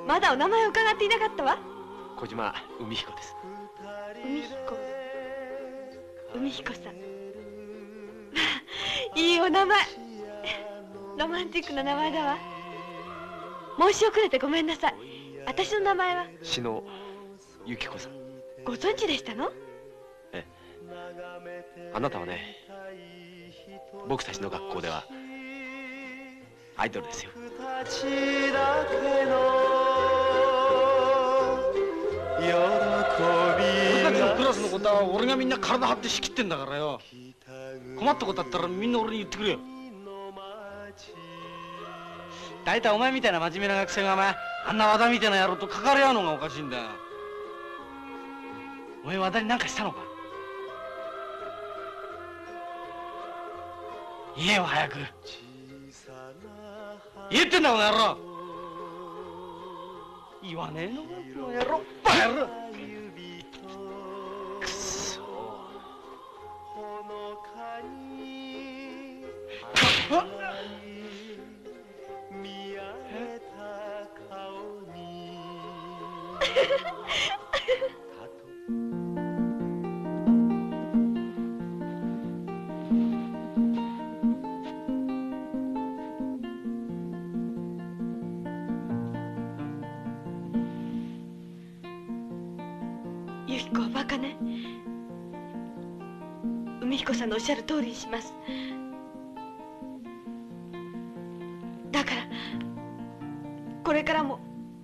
まだお名前を伺っていなかったわ。 小島海彦です。 海彦。海彦さん。いいお名前。ロマンティックな名前だわ。申し遅れてごめんなさい。私の名前は篠由紀子さん。 ご存知でしたの？ ええ。あなたはね、僕たちの学校ではアイドルですよ。 僕たちのクラスのことは俺がみんな体張って仕切ってんだからよ。困ったことあったらみんな俺に言ってくれよ。大体お前みたいな真面目な学生があんな和田みたいな野郎と関わり合うのがおかしいんだよ。お前和田に何かしたのか？言えよ早く。言えってんだこの野郎。言わねえのかこの野郎。バカ野郎。 くそ。 由紀子はバカね。海彦さんのおっしゃる通りにします。だからこれからも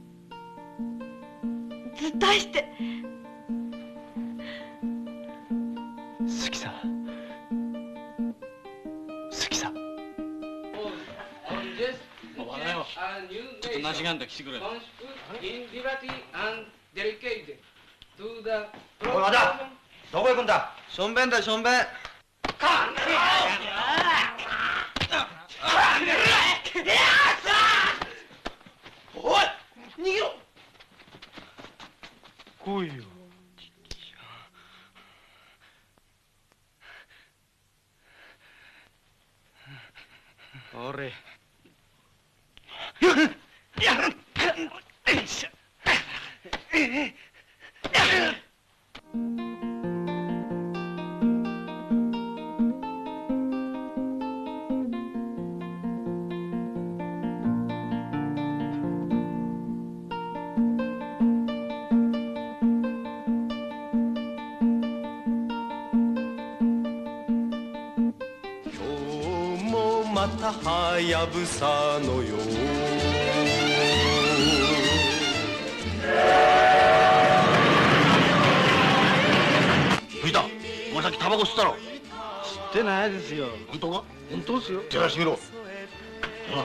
ずっと愛して。 好きさ。好きさ。 ちょっと梨があんだ来てくれ。 おい和田、どこ行くんだ？しょんべんだしょんべん。おい逃げろ。 来いよ。俺またはやぶさのよう。 藤田、お前さっきタバコ吸ったろ。 吸ってないですよ。 本当か？ 本当ですよ。 手出してみろ。ほら、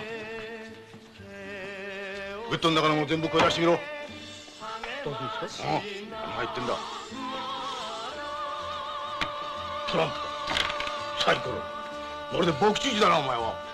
ポケットの中のもの全部声出してみろ。 どうですか？ 何入ってんだ？トランプか、サイコロ。まるで博打児だなお前は。